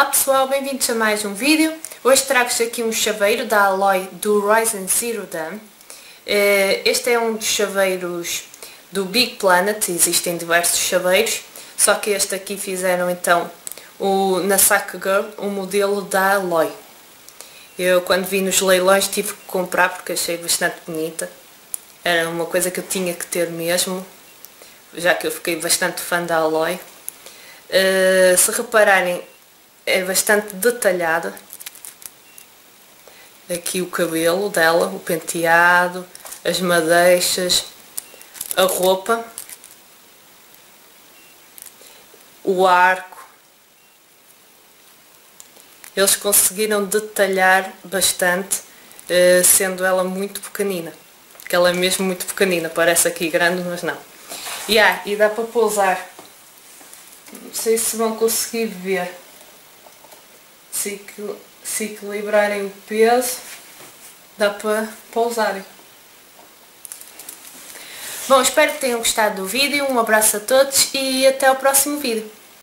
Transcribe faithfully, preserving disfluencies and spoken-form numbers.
Olá pessoal, bem-vindos a mais um vídeo. Hoje trago-vos aqui um chaveiro da Aloy do Horizon Zero Dawn. Este é um dos chaveiros do Big Planet, existem diversos chaveiros, só que este aqui fizeram então o, na Sack Girl, o modelo da Aloy. Eu quando vi nos leilões tive que comprar porque achei bastante bonita. Era uma coisa que eu tinha que ter mesmo, já que eu fiquei bastante fã da Aloy. Uh, se repararem, é bastante detalhada. Aqui o cabelo dela, o penteado, as madeixas, a roupa, o arco. Eles conseguiram detalhar bastante, uh, sendo ela muito pequenina. Que ela é mesmo muito pequenina, parece aqui grande, mas não. Yeah, e dá para pousar. Não sei se vão conseguir ver. Se, se equilibrarem o peso, dá para pousarem. Bom, espero que tenham gostado do vídeo. Um abraço a todos e até ao próximo vídeo.